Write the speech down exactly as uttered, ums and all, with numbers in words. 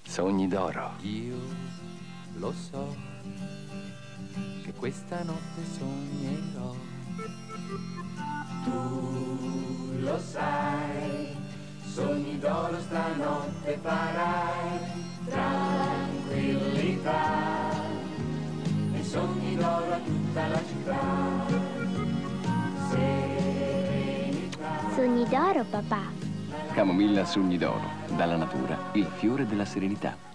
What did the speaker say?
Sogni d'oro. Io lo so che questa notte sognerò. Tu lo sai, sogni d'oro stanotte farai. Tranquillità e sogni d'oro a tutta la città. Serenità. Sogni d'oro, papà. Camomilla Sogni d'oro. Dalla natura, il fiore della serenità.